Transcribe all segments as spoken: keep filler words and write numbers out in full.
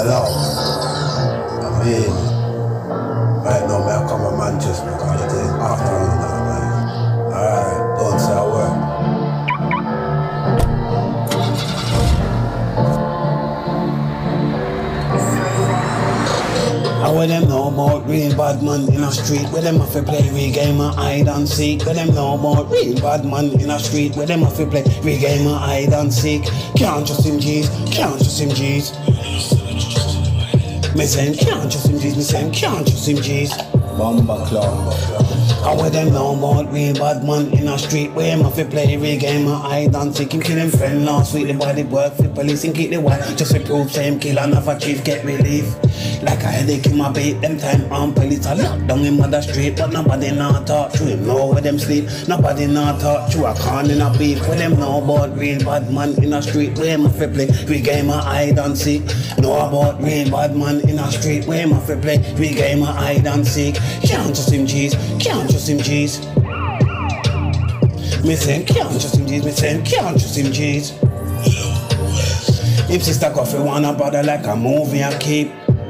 Hello. I mean, right now, man, I come to Manchester because it is afternoon now, man. Alright, don't say a word. I want them know about real bad man in a street. Where them have to play real game of hide and seek. Where them know about real bad man in a street. Where them have to play real game of hide and seek. Can't trust him G's, can't trust him G's. Me saying can't trust him G's, me saying can't trust him G's. Bomba clown. I want them know about real bad man in a street. Where him have to play real game of hide and seek. Him kill him friend last week, the body work for police and keep the wife. Just to prove say him kill and have a chief get relief. Like a headache in my bait, them time on police a lock down in mother street. But nobody not talk to him, know where them sleep. Nobody not talk to a con in a beef. Where them know about real bad man in a street. Where him have to play real game of hide and seek. Know about real bad man in a street. Where him have to play real game of hide and seek. Can't trust him G's, can't trust him G's. Me saying can't trust him G's, me saying can't trust him G's. If sister coffee wanna bother like a movie I keep.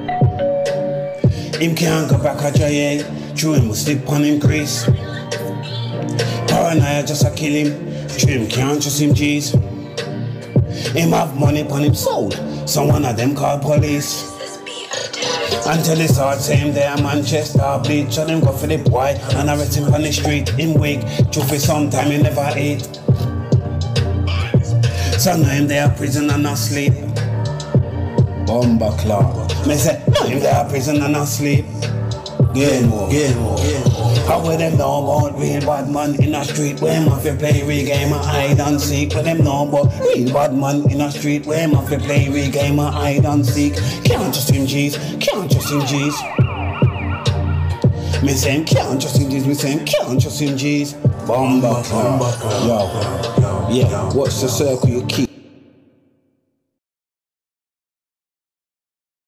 Him can't go back a dry egg, true him will slip on him crease. Paranoia just a kill him, true him can't trust him G's. Him have money upon him sold, so one of them call police. Until it's hard, same day Manchester bleed. So them go for the boy and arrest him on the street. Him wake, true for some time he never eat. So now him there prison and not sleep. Bomba clock. Me say, now him there prison and not sleep. Game more, game more. How will them know about real bad man in a street? Where him have to play real game of hide and seek? Where them know about real bad man in a street? Where him have to play real game of hide and seek? Can't trust him G's, can't trust him G's. Me saying can't trust him G's, me saying can't trust him G's. Bomba, bomba, yo, yeah. What's the circle you keep?